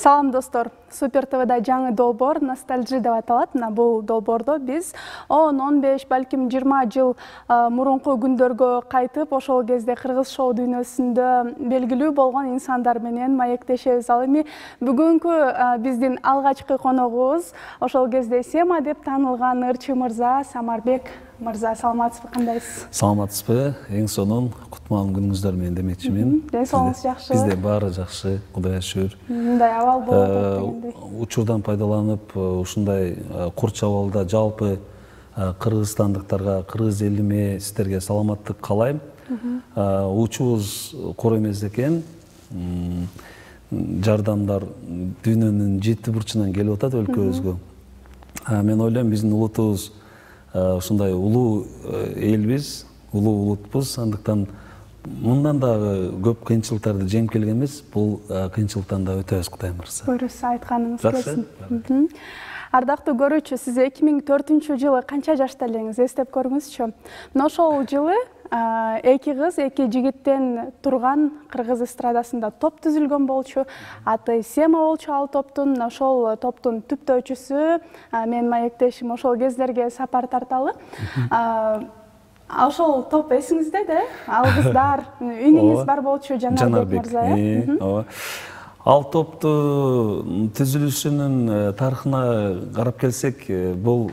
Салам достор, Супер ТВда жаңы долбоор ностальжи деп аталат. Мына бул долбоордо биз 10-15, балким 20 жыл мурунку күндөргө кайтып, ошол кезде кыргыз шоу дүйнөсүндө белгилүү болгон инсандар менен маектешебиз. Ал эми бүгүнкү биздин алгачкы коногубуз ошол кезде Сема деп таанылган ырчы мырза Самарбек мырза. Саламатсызбы, кандайсыз? Саламатсызбы, эң сонун кутман күнүңүздөр менен демекчимин. Ден соолугуңуз жакшы? Бизде баары жакшы, Кудайга шүгүр. Мындай абал болуп дегендей. Учурдан пайдаланып, ушундай курч абалда жалпы кыргызстандыктарга, кыргыз элиме, сиздерге саламаттык каалайм. Учубуз кор эмес экен. Жардамдар дүйнөнүн жети бурчунан келип атат өлкөбүзгө. Мен ойлойм, биздин улутубуз ушундай улуу элбиз, улуу улутпуз. Андыктан мындан дагы көп кыйынчылыктарды жеңип келгенбиз. Бул кыйынчылыктан да өтөбүз, Кудай мырза. Буюрса айтканыңыз келсин. Ардактуу көрүүчү, сиз 2004-жылы канча жашта элеңиз? Эстеп көрүңүзчү. Мына ошол жылы эки кыз, эки жигиттен турган кыргыз эстрадасында топ түзүлгөн болчу. Аты Сема болчу ал топтун. Ошол топтун түптөөчүсү менин маектешим. Ошол кездерге сапар тарталы. Ошол топ эсиңизде да? Ал кыздар, үнүңүз бар болчу, Жанарбек мырза. Ал топту түзүлүшүнүн тарыхына карап келсек, бул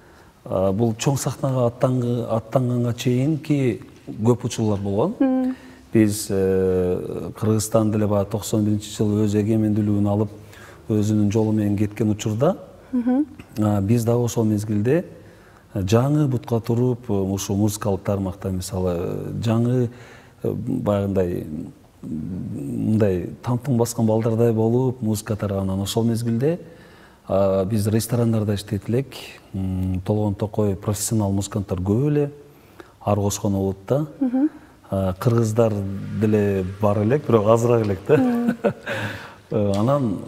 чоң сахнага аттанганга чейинки көп учурлар болгон. Биз Кыргызстан деле 91-жылы өз эгемендүүлүгүн алып, өзүнүн жолу менен кеткен учурда, биз дагы ошол мезгилде жаңы бутка туруп, ушу музыкалык тармакта, мисалы, жаңы баягындай мындай тамтың баскан балдардай болуп, музыка тарганан ошол мезгилде биз ресторандарда иштейт элек. Толгон токой профессионал музыканттар көп эле, ар кошкон болот да. Кыргыздар деле бар элек, бирок азыраак элек да. Анан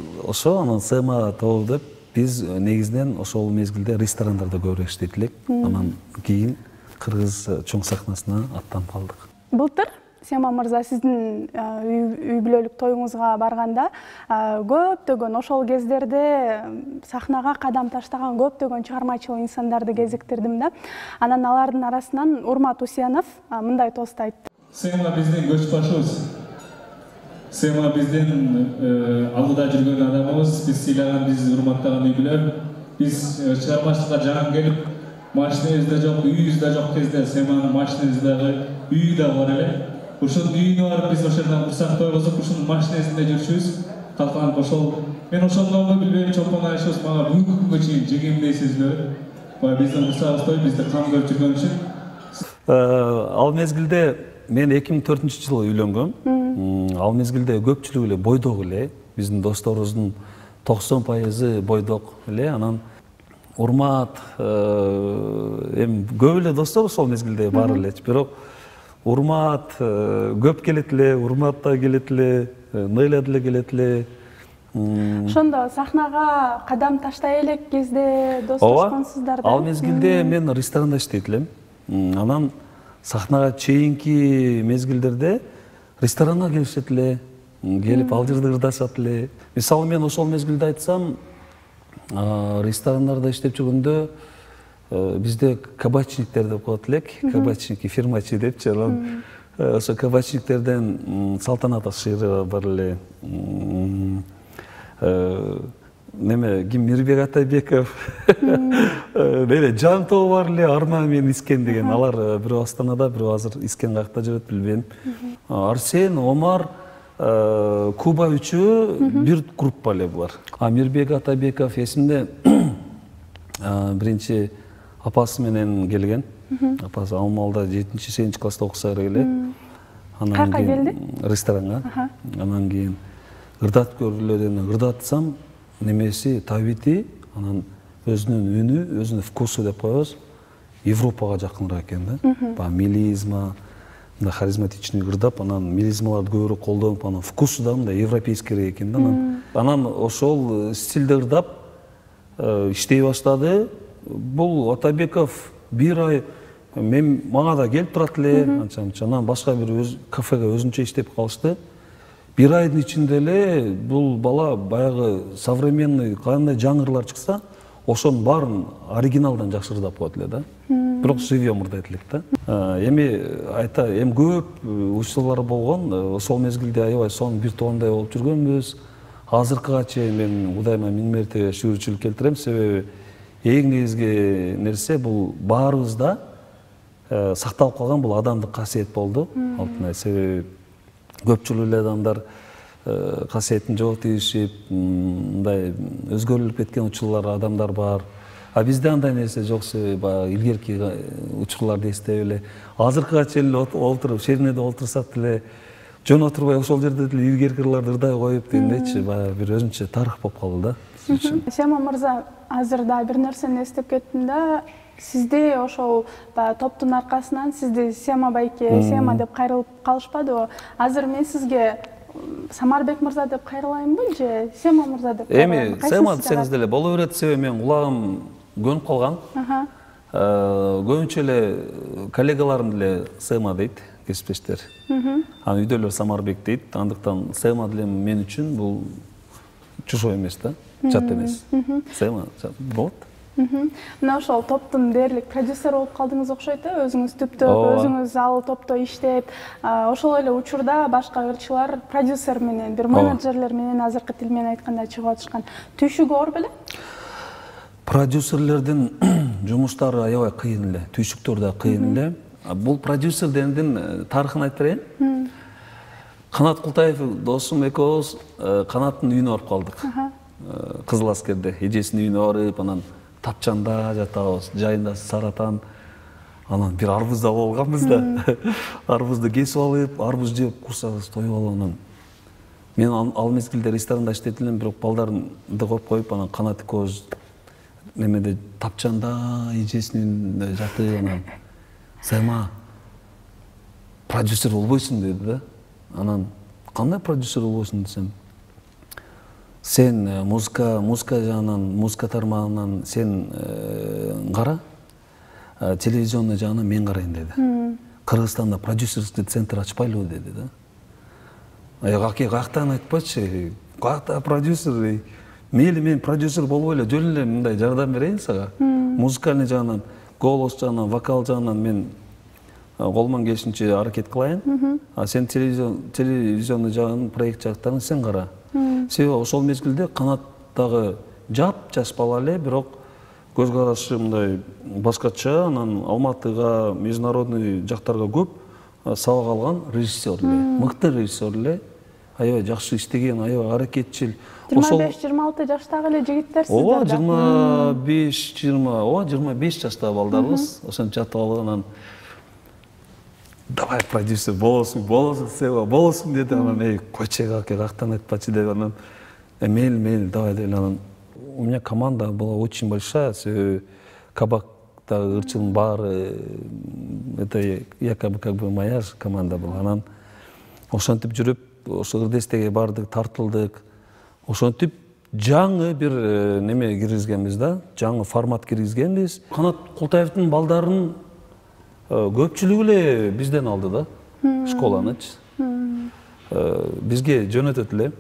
Сема тобу деп биз негизинен ошол мезгилде ресторандарда көбүрөөк иштейт элек. Анан кийин кыргыз чоң сахнасына аттанып калдык. Былтыр Сема мырза, сиздин үй бүлөлүк тоюңузга барганда көптөгөн ошол кездерде сахнага кадам таштаган көптөгөн чыгармачыл инсандарды кезиктирдим да. Анан алардын арасынан Урмат Усенов мындай тост айтты. Сема биздин көч башыбыз. Сема биздин алдыда жүргөн адамыбыз, биз сыйлаган, биз урматтаган үй бүлө. Биз чыгармачылыкка жаңы келип, машинебиз да жок, үйүбүз да жок кезде Семанын машинебиз дагы, үйү да бар эле. Ушул үйүнө барып биз ошолордон курсак тойгузуп, ушунун машинесинде жүрчүбүз. Талканып мен ошондон билбейм, чопон айышыбыз мага бүгүнкү күнгө чейин жегемдей сезилөт. Биздин курсагыбыз той, бизди кам көрүп жүргөн үчүн. Ал мезгилде мен 2004-жылы үйлөнгөм. Ал мезгилде көпчүлүгү эле бойдок эле. Биздин досторубуздун 90% бойдок эле. Анан Урмат эми көп эле достор ошол мезгилде бар эле. Бирок Урмат көп келет эле, Урмат да келет эле, Нейля деле келет эле. Ошондо сахнага кадам таштай элек кезде достоошконсуздар да? Ал мезгилде мен ресторанда иштейт элем. Анан сахнага чейинки мезгилдерде ресторанга келишет эле, келип ал жерде ырдашат эле. Мисалы, мен ошол мезгилде айтсам, ресторандарда иштеп жүргөндө бизде кабачниктер деп коет элек, кабачники, фирмачи депчи. Ошо кабачниктерден Салтанат Аширова бар эле, ким, Мирбек Атайбеков, Жан тобу бар эле, Арман менен Искен деген. Алар бирөө Астанада, бирөө азыр Искен каякта жүрөт, билбейм. Арсен, Омар, Куба үчөө бир группа эле булар. Мирбек Атайбеков эсимде, биринчи апасы менен келген. Апасы Алмалда 7-8 класста окуса эле. Каяка келди? Ресторанга. Анан кийин ырдат көрүлөдөн ырдатсам, немеси табити, анан өзүнүн үнү, өзүнүн вкусу деп коебуз, Европага жакыныраак экен да. Мелизма, харизматичный ырдап, анан мелизмаларды көбүрөөк колдонуп, анан вкусу да мындай европейский экен да. Анан ошол стилде ырдап иштей баштады. Бул Атайбеков бир ай мага да келип турат эле, анча-мынча. Анан башка бир кафеге өзүнчө иштеп калышты. бир айдын ичинде эле бул бала баягы современный кандай жаңырлар чыкса, ошонун баарын оригиналдан жакшы ырдап коет эле да. Бирок живьем ырдайт элек да. Эми көп учурлар болгон. Ошол мезгилде аябай сонун бир тоондай болуп жүргөнбүз. Азыркыга чейин мен Кудайыма миң мерте шүгүрчүлүк келтирем, себеби эң негизги нерсе бул баарыбызда сакталып калган бул адамдык касиет болду. Алтынай, себеби көпчүлүк эле адамдар касиетин жоготуп, мындай өзгөрүлүп кеткен учурлар адамдар бар. А бизде андай нерсе жок, себеби баягы илгерки учурларды эстеп эле азыркыга чейин олтуруп, шеринеде олтурсак деле жөн отурбай ошол жерде деле илгерки ырларды ырдай коюп дегендейчи, баягы бир өзүнчө тарых болуп калды да биз үчүн. Сема мырза, азыр да бир нерсени эстеп кеттим да. Сизди ошол топтун аркасынан сизди Сема байке, Сема деп кайрылып калышпадыбы? Азыр мен сизге Самарбек мырза деп кайрылайынбы же Сема мырза деп кайрылайынбы? Эми Сема десеңиз деле боло берет, себеби менин кулагым көнүп калган. Көбүнчө эле коллегаларым деле Сема дейт, кесиптештер. Анан үйдөлөр Самарбек дейт. Андыктан Сема деле мен үчүн бул чужой эмес да, жат эмес. Сема болот. Мына ошол топтун дээрлик продюсер болуп калдыңыз окшойт да, өзүңүз түптөп, өзүңүз ал топто иштеп, ошол эле учурда башка ырчылар продюсер менен, бир менеджерлер менен азыркы тил менен айтканда чыгып атышкан. Түйшүгү оор беле? Продюсерлердин жумуштары аябай кыйын эле, түйшүктөр да кыйын эле. Бул продюсер дегендин тарыхын айтып берейин. Канат Култаев досум экөөбүз Канаттын үйүнө барып калдык. Кызыл Аскерде эжесинин үйүнө барып, анан тапчанда жатабыз, жайында саратан, анан бир арбуз да алганбыз да. Арбузду кесип алып, арбуз жеп курсагыбыз тоюп алып, анан мен ал мезгилде ресторанда иштеп элем, бирок балдарды коюп коюп, анан Канат экөөбүз немеде тапчанда эжесинин үйүндө жатып, анан Сема продюсер болбойсуң деди да. Анан кандай продюсер болбойсуң десем, сен музыка жагынан, музыка тармагынан сен кара, телевизионный жагынан мен карайын деди. Кыргызстанда продюсерский центр ачпайлыбы деди да. Аке, каяктан айтпачы, каякта продюсер, мейли мен продюсер болбой эле жөн эле мындай жардам берейин сага. Музыкальный жагынан, голос жагынан, вокал жагынан мен колуман келишинче аракет кылайын. А сен телевизионный жагын, проект жактарын сен кара. Себеби ошол мезгилде Канаттагы жаш бала эле, бирок көз карашы мындай башкача, анан Алматыга, международный жактарга көп сабак алган режиссер эле, мыкты режиссер эле, аябай жакшы иштеген, аябай аракетчил. 25-26 жаштагы эле жигиттер сиздер да? 25 жаштагы балдарыбыз, ошентип жатып алып, анан давай продюсер болосуң, Сема болосуң деди. Анан койчу аке, каяктан айтпачы деп, анан мейли давай деп, анан у меня команда была очень большая, кабактагы ырчынын баары, это якобы как бы моя команда была. Анан ошентип жүрүп, ошо ырдестеге бардык, тартылдык. Ошентип жаңы бир неме киргизгенбиз да, жаңы формат киргизгенбиз. Канат Култаевдин балдарын көпчүлүгү эле бизден алды да, школанычы. Бизге жөнөтөт эле.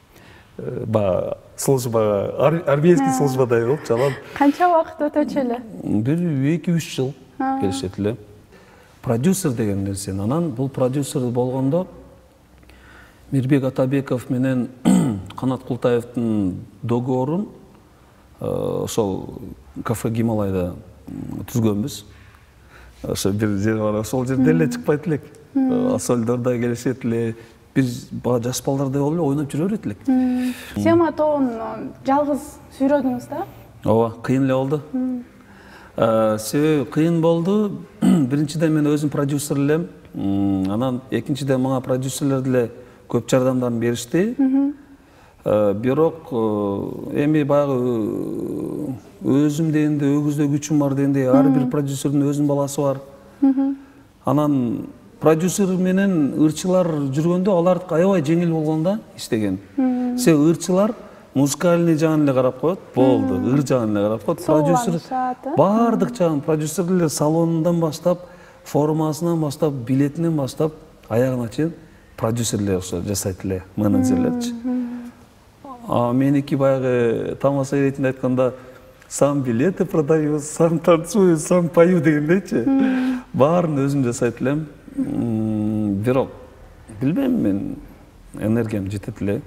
Служба, армейский службадай болуп чалат. Канча убакыт өтөчү эле? Бир 2-3 жыл келишет эле. Продюсер деген нерсени, анан бул продюсер болгондо Мирбек Атабеков менен Канат Култаевдин договорун ошол кафе Гималайда түзгөнбүз. Ошо бир жер бар, ошол жерде эле чыкпайт элек. Асолдордо келишет эле, биз жаш балдардай болуп эле ойноп жүрө берет элек. Сема тобун жалгыз сүйрөдүңүз да? Ооба, кыйын эле болду. Себеби кыйын болду. Биринчиден мен өзүм продюсер элем. Анан экинчиден мага продюсерлер деле көп жардамдарын беришти. Бирок эми баягы өзүм дегенде өгүздө күчүм бар дегенде ар бир продюсердин өзүнүн баласы бар. Анан продюсер менен ырчылар жүргөндө алар аябай жеңил болгон да иштеген. Себеби ырчылар музыкальный жагын эле карап коет, болду, ыр жагын эле карап коет. Продюсер баардык жагын, продюсерлер салонундан баштап, формасынан баштап, билетинен баштап, аягына чейин продюсерлер ошо жасайт эле, менеджерлерчи. Меники баягы тамаша иретинде айтканда сам билеты продаю, сам танцую, сам пою дегендейчи. Баарын өзүм жасайт элем. Бирок билбейм, мен энергиям жетет эле.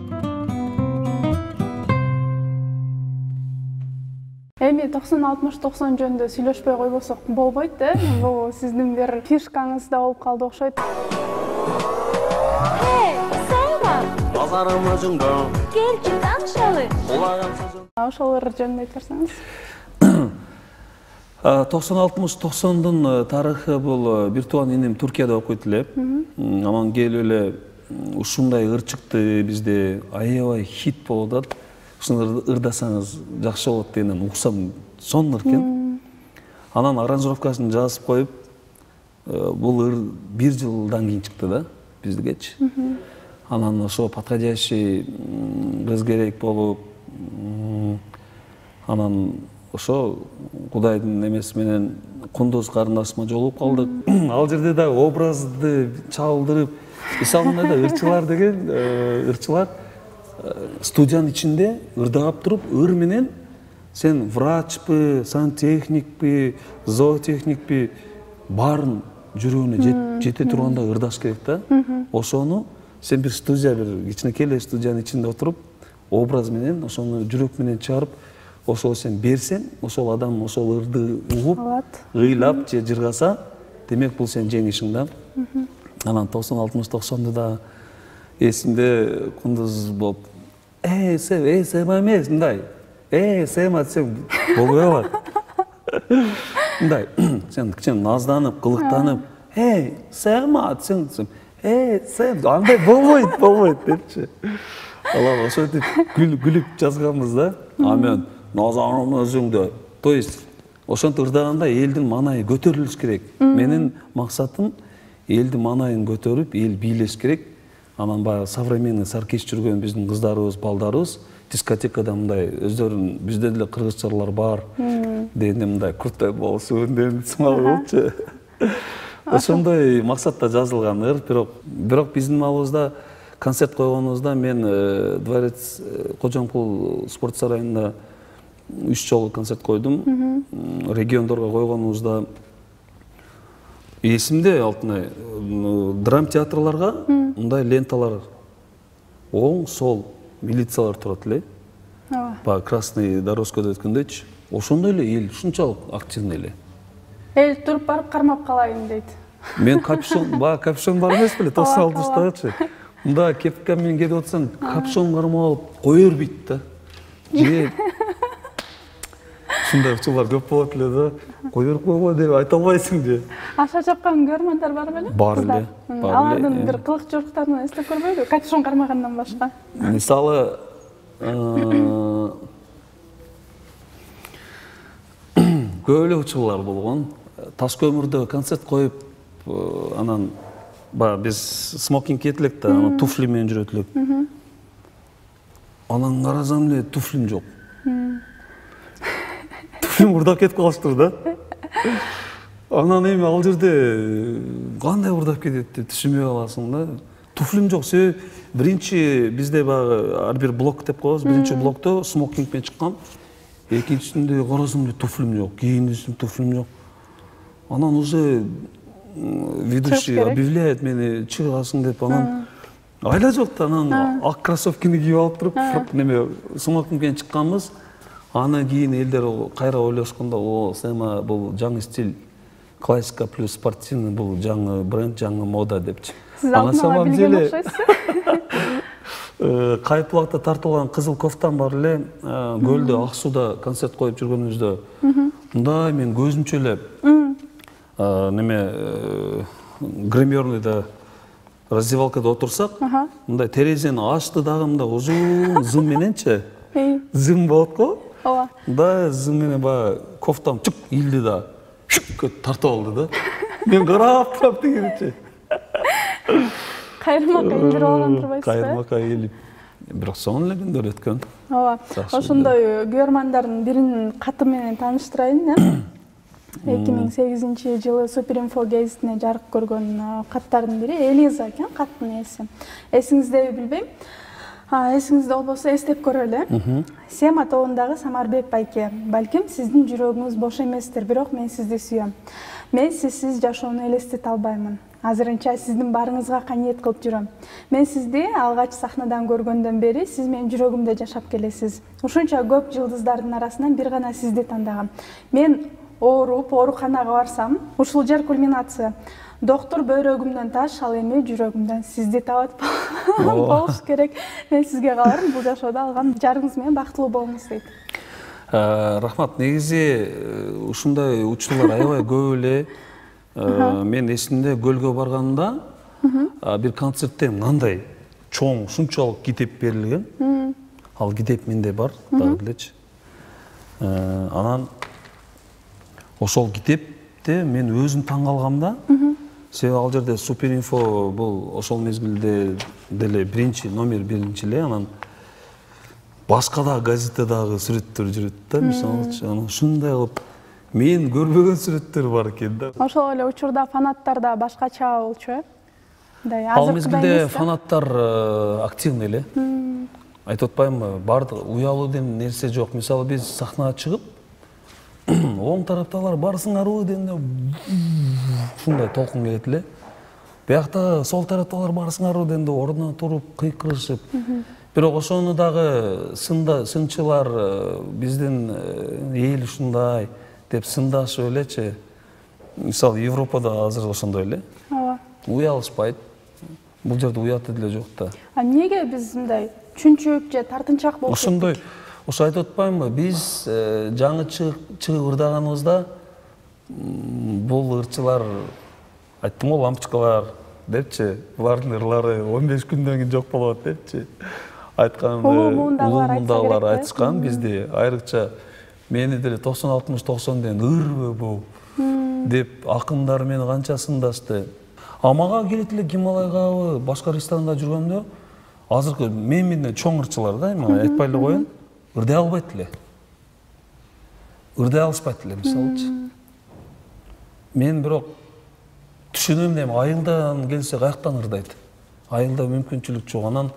Эми 90-60-90 жөнүндө сүйлөшпөй койбосок болбойт да. Бул сиздин бир фишкаңыз да болуп калды окшойт. Назарым өзүңдө. Келчи таңшалы. Ошолор жөнүндө айтсаңыз. 90-60-90дун тарыхы бул бир тууган инем Туркияда окуйт эле. Анан келип эле ушундай ыр чыкты бизде, аябай хит болуп атат. Ушуну ырдасаңыз жакшы болот дегенден уксам сонун экен. Анан аранжировкасын жазып коюп, бул ыр 1 жылдан кийин чыкты да биздигечи. Анан ошо подходящий кыз керек болуп, анан ошо Кудайдын эмеси менен Кундуз карындашыма жолугуп калдык. Ал жерде да образды чалдырып, мисалында да ырчылар деген ырчылар студиянын ичинде ырдап туруп, ыр менен сен врачпы, сантехникпи, зоотехникпи баарын жүрөгүнө жете турганда ырдаш керек да. Ошону сен бир студия, бир кичинекей эле студиянын ичинде отуруп, образ менен ошону жүрөк менен чыгарып, ошол сен берсең, ошол адам ошол ырды угуп, ыйлап же жыргаса, демек бул сен жеңишиң да. Анан 90-60-90ды да эсимде Кундуз болуп, Сема эмес, мындай. Сема десең болбой калат. Мындай, сен кичине назданып, кылыктанып, Сема десең, Сема, андай болбойт депчи. Алар ошентип күлүп жазганбыз да. Мен назарым өзүңдө. То есть ошентип ырдаганда элдин маанайы көтөрүлүш керек. Менин максатым элдин маанайын көтөрүп, эл бийлеш керек. Анан баягы современный саркеш жүргөн биздин кыздарыбыз, балдарыбыз дискотекада мындай өздөрүн бизде деле кыргызчалар бар дегенде мындай крутой болсун деген сымал болчу. Ошондой максатта жазылган ыр, бирок биздин малыбызда концерт койгонубузда мен Дворец Кожомкул спорт сарайында 3 жолу концерт койдум. Региондорго койгонубузда эсимде Алтынай, драм театрларга мындай ленталар оң, сол милициялар турат эле. Па красный дорожкада өткөндөчү. Ошондой эле эл ушунчалык активный эле. Эл туруп барып кармап калайын дейт. Мен капюшон бар эмес беле, 96-тагычы. Мында кепка менен кетип атсаң, капюшон кармап алып кое бербейт да. Же ушундай ырчылар көп болот эле да. Кое берип койго деп айта албайсың же. Аша чапкан көрмөндөр бар беле? Бар эле. Алардын бир кылык жоруктарын эстеп көрбөйбү? Капюшон кармагандан башка. Мисалы, көп эле учурлар болгон. Таш көмүрдө концерт коюп, анан биз смокинг киет элек да, анан туфли менен жүрөт элек. Анан карасам эле туфлим жок. Туфлим урдап кетип калыштыр да. Анан эми ал жерде кандай урдап кетет деп түшүнбөй каласың да. Туфлим жок, себеби биринчи бизде баягы ар бир блок деп коебуз. Биринчи блокто смокинг менен чыккам. Экинчисинде карасам эле туфлим жок, кийиндисим туфлим жок. Анан уже ведущий объявляет мени чыгасың деп, анан айла жок да, анан ак кроссовкини кийип алып туруп, неме смокингден чыкканбыз. Анан кийин элдер кайра ойлошкондо, Сема бул жаңы стиль, классика плюс спортивный, бул жаңы бренд, жаңы мода депчи. Сиз алтын билген окшойсуз. Кайпылакта тартылган кызыл кофтам бар эле, көлдө ак сууда концерт коюп жүргөнүбүздө. Мындай мен көзүмчө эле неме гримерныйда раздевалкада отурсак, мындай терезени ачты дагы мындай узун зым мененчи. Зым болот го. Да, зым менен баягы кофтам чук илди да, тартып алды да. Мен карап турам дегенчи. Кайрымакка индирип алган турбайсызбы? Кайрымакка келип, бирок сонун эле күндөр өткөн. Ошондой көрөрмандардын биринин каты менен тааныштырайын, 2008-жылы Суперинфо гезитине жарык көргөн каттардын бири Элиза экен, каттын ээси. Эсиңиздеби билбейм. Эсиңизде болбосо эстеп көрөлү. Сема тобундагы Самарбек байке, балким сиздин жүрөгүңүз бош эместир, бирок мен сизди сүйөм. Мен сизсиз жашоону элестете албаймын. Азырынча сиздин барыңызга каниет кылып жүрөм. Мен сизди алгач сахнадан көргөндөн бери сиз менин жүрөгүмдө жашап келесиз. Ушунча көп жылдыздардын арасынан бир гана сизди тандагам. Мен ооруп, ооруканага барсам, ушул жер кульминация. Доктор бөйрөгүмдөн таш, ал эми жүрөгүмдөн сизди табат болуш керек. Мен сизге каларым, бул жашоодо алган жарыңыз менен бактылуу болуңуз дейт. Рахмат, негизи ушундай учурлар аябай көп эле. Мен эсимде көлгө барганда бир концертте мындай чоң ушунчалык китеп берилген. Ал китеп менде бар, дагы делечи. Анан ошол китепте мен өзүм таң калгам да. Себеби ал жерде Суперинфо бул ошол мезгилде деле номер биринчи эле, анан башка да газетадагы сүрөттөр жүрөт да, мисалычы. Анан ушундай кылып мен көрбөгөн сүрөттөр бар экен да. Ошол эле учурда фанаттар да башкача болчу, э? Ал мезгилде фанаттар активный эле. Айтып атпаймынбы, бардык уялуу деген нерсе жок. Мисалы биз сахнага чыгып, оң тараптагылар барсыңарбы дегенде ушундай толкун келет эле. Биякта сол тараптагылар барсыңарбы дегенде ордунан туруп кыйкырышып. Бирок ошону дагы сынчылар биздин эл ушундай деп сындашып элечи. Мисалы Европада азыр ошондой эле. Уялышпайт. Бул жерде уяты деле жок да. Эмнеге биз мындай чүнчүк же тартынчак болуп ошондой? Ошо айтып атпаймынбы, биз жаңы чыгып ырдаганыбызда бул ырчылар айттым го, лампочкалар депчи, булардын ырлары 15 күндөн кийин жок болот депчи. Айткан улуумундагылар айтышкан бизди, айрыкча мени деле 90-60-90 деген ырбы бул деп акындар мени канча сындашты. Мага келет эле Гималайгабы, башка ресторанда жүргөндө азыркы менден чоң ырчылар да, мен айтпай эле коеюн, ырдай албайт эле. Ырдай алышпайт эле, мисалычы. Мен бирок түшүнөм дейм, айылдан келсе каяктан ырдайт? Айылда мүмкүнчүлүк жок. Анан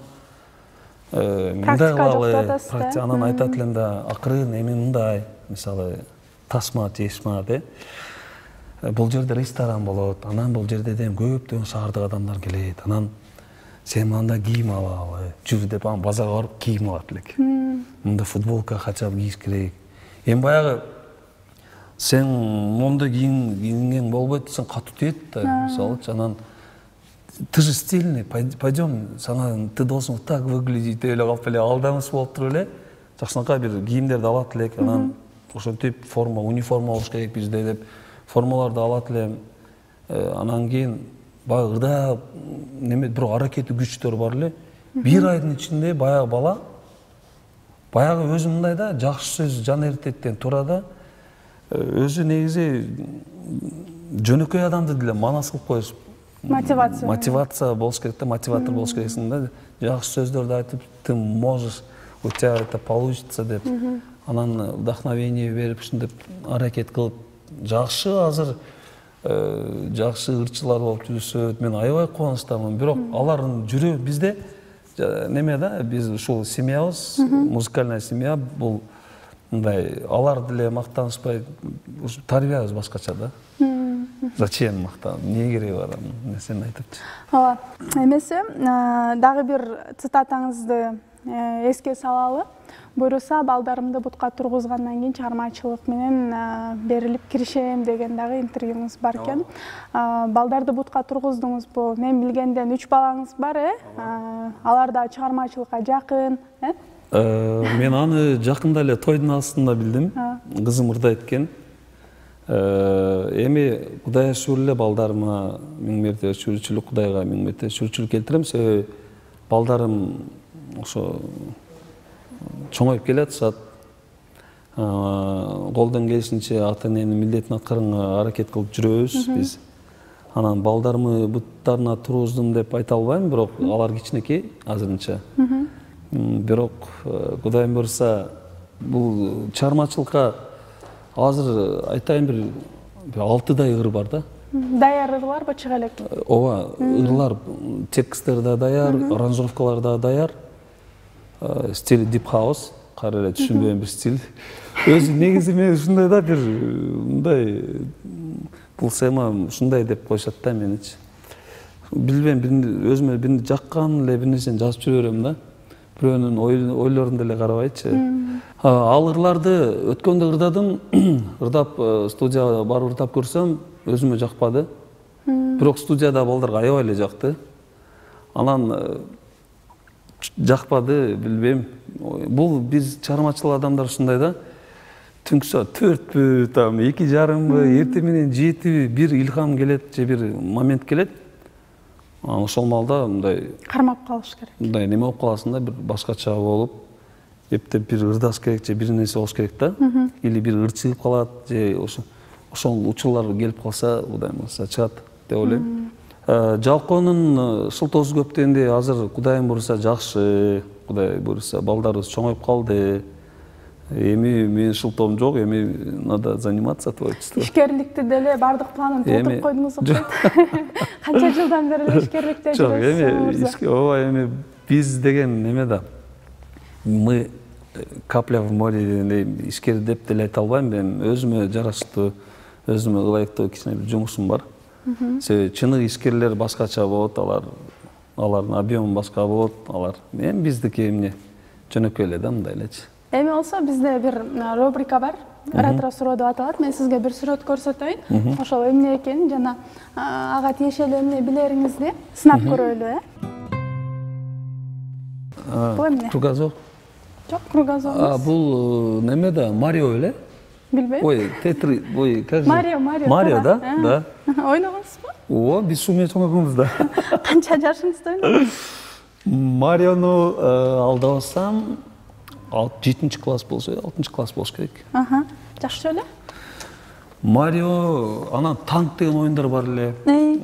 мындай кылалы, анан айтат элем да, акырын эми мындай, мисалы тасма, чешма де. Бул жерде ресторан болот, анан бул жерде дем көптөгөн шаардык адамдар келет. Анан сен мында кийим алалы, жүр деп анан базарга барып кийим алат элек. Мында футболка качап кийиш керек. Эми баягы сен мондой кийингең болбойт, сен катуу тиет да, мисалычы. Анан ты же стильный, пойдем, ты должен вот так выглядеть, деп эле калып эле алдамыш болуп туруп эле жакшынакай бир кийимдерди алат элек. Анан ошентип форма, униформа болуш керек бизде деп формаларды алат элем. Анан кийин баягы ырдап неме бирок аракети күчтөр бар эле. Бир айдын ичинде баягы бала баягы өзү мындай да, жакшы сөз жан эритеттен тура да, өзү негизи жөнөкөй адамды деле манас кылып коюш. Мотивация болуш керек да, мотиватор болуш керексиң да. Жакшы сөздөрдү айтып, ты можешь, у тебя это получится деп. Анан вдохновение берип, ушинтип аракет кылып, жакшы азыр жакшы ырчылар болуп жүрүшөт. Мен аябай кубанычтамын. Бирок алардын жүрө бизде неме да, биз ушул семьябыз, музыкальная семья, бул мындай алар деле мактанышпай, тарбиябыз башкача да. Зачем мактан? Эмне кереги бар? Сен айтыпчы. Ооба. Эмесе дагы бир цитатаңызды эске салалы. Буйруса, балдарымды бутка тургузгандан кийин чыгармачылык менен берилип киришем деген дагы интервьюңуз бар экен. Балдарды бутка тургуздуңузбу? Мен билгенден 3 балаңыз бар, алар да чыгармачылыкка жакын, Мен аны жакында эле тойдун астында билдим. Кызым ырдайт экен. Эми Кудайга шүгүр эле балдарыма миң мерте шүгүрчүлүк, Кудайга миң мерте шүгүрчүлүк келтирем. Себеби балдарым ошо чоңоюп келатышат. Колдон келишинче ата эненин милдетин аткарганга аракет кылып жүрөбүз биз. Анан балдарымы буттарына тургуздум деп айта албайм, бирок алар кичинекей азырынча. Бирок Кудайым буйруса бул чыгармачылыкка азыр айтайын бир 6 ыр бар да. Даяр ырлар ба чыга элек? Ооба, ырлар, тексттер да даяр, аранжировкалар да даяр. Стиль deep house, кара эле түшүнбөгөн бир стиль. Өзү негизи мен ушундай да бир мындай бул сема ушундай деп коюшат да меничи. Билбейм, өзүмө бир жаккан эле бир нерсени жазып жүрө берем да. Бирөөнүн ойлорун деле карабайчы. Ал ырларды өткөндө ырдадым, ырдап студияга барып ырдап көрсөм, өзүмө жакпады. Бирок студияда балдарга аябай эле жакты. Анан жакпады, билбейм. Бул биз чыгармачыл адамдар ушундай да. Түнкү 4-пү, там 2,5-бы, эртең менен 7-би бир илхам келет, же бир момент келет. Ошол маалда мындай Кармап калыш керек. Мындай неме болуп каласың да, бир башкача болуп, эптеп бир ырдаш керек, же бир нерсе болуш керек да. Или бир ыр чыгып калат, же ошол учурлар келип калса, Кудай мырза чыгат деп ойлойм. Жалкоонун шылтоосу көп дегенде азыр Кудайым буйруса жакшы, Кудай буйруса балдарыбыз чоңоюп калды. Эми менин шылтоом жок, эми надо заниматься творчеством. Ишкерликти деле бардык планын толтуруп койдуңуз окшойт. Канча жылдан бери эле ишкерликте жүрөсүз? Жок, ооба, эми биз деген неме да. Мы капля в море дегендей ишкер деп деле айта албайм мен. Өзүмө жараштуу, өзүмө ылайыктуу кичине бир жумушум бар. Себеби чыныгы ишкерлер башкача болот, алардын объему башка болот, алар. Мен биздики эмне жөнөкөй эле да, мындай элечи. Эми болсо бизде бир рубрика бар. Ретро суроо деп аталат. Мен сизге бир сүрөт көрсөтөйүн. Ошол эмне экенин жана ага тиешелүү эмне билериңизди сынап көрөлү, Бул эмне? Кругозор. Жок, кругозор эмес. Бул неме да, Марио эле? Билбейм. Ой, Тетри, ой, как же? Марио, да? Да. Ойногонсузбу? Ооба, биз ушу менен чоңойгонбуз да. Канча жашыңызда ойнодуңуз? Мариону алдабасам 7 класс болсо, 6 класс болуш керек. Жакшы эле. Марио, анан танк деген оюндар бар эле.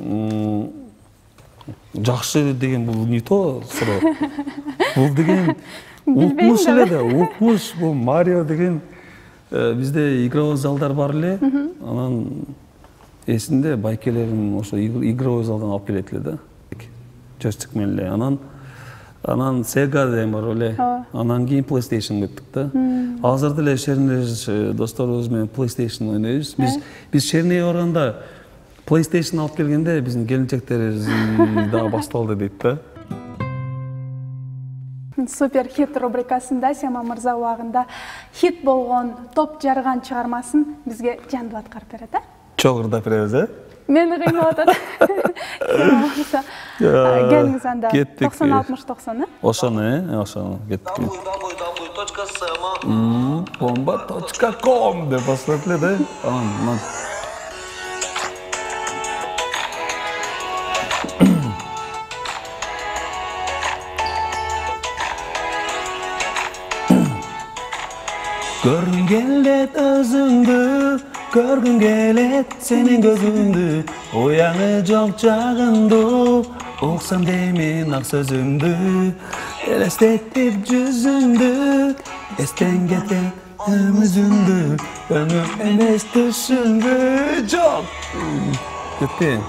Жакшы деген бул не то суроо. Бул деген укмуш эле да, укмуш. Бул Марио деген бизде игровой залдар бар эле. Анан эсинде байкелерин ошо игровой залдан алып келет эле да. Джойстик менен эле. Анан Sega деген бар эле. Анан кийин PlayStation өттүк да. Азыр деле шеринде досторубуз менен PlayStation ойнойбуз. Биз шерине барганда PlayStation алып келгенде биздин келинчектерибиз дагы башталды дейт да. Супер хит рубрикасында Сема мырза убагында хит болгон, топ жарган чыгармасын бизге жандып аткарып берет, Чоң ырдап беребиз, Мени кыйнап атат. Келиңиз анда 90-60-90, Ошону, кеттик. Bomba.com деп басып эле да. Анан Көргүн келет өзүңдү, көргүн келет сенин көзүңдү, уяңы жок жагымды, уксам деймин ак сөзүңдү, элестетип жүзүңдү, эстен кетет өмүзүңдү, өнүк эмес түшүңдү, жок. Кетти.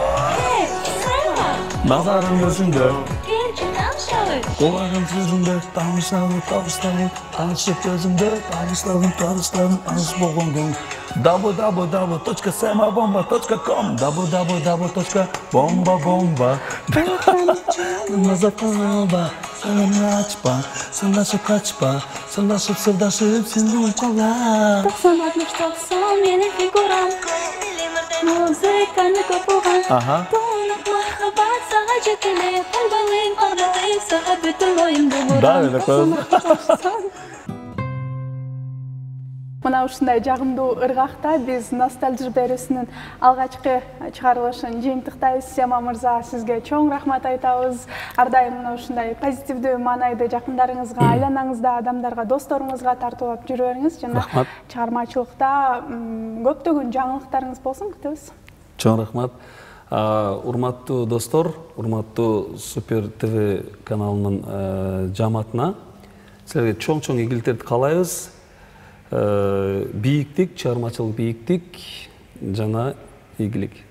Назарым өзүңдө. Kulağım sözümde tanışalım, tanışıp gözümde tanışalım, tanış boğundum. www.semabomba.com www.bombabomba Nazapalba, seni açma, sırlaşıp kaçma, sırlaşıp seni uykala 90-60-90 yeni figuram Müzikanı kopuğan Donuk mahabat sağa çekile Kalbalıyım ağladayım sağa bütün oyun buğuram Да, öyle koyalım. Мына ушундай жагымдуу ыргакта биз ностальжи берүүсүнүн алгачкы чыгарылышын жыйынтыктайбыз. Сема мырза, сизге чоң рахмат айтабыз. Ар дайым мына ушундай позитивдүү маанайды жакындарыңызга, айланаңызда адамдарга, досторуңузга тартуулап жүрө бериңиз жана чыгармачылыкта көптөгөн жаңылыктарыңыз болсун күтөбүз. Чоң рахмат. Урматтуу достор, урматтуу Супер ТВ каналынын жамаатына силерге чоң игиликтерди каалайбыз. Бийиктик, чыгармачылык бийиктик, жана ийгилик.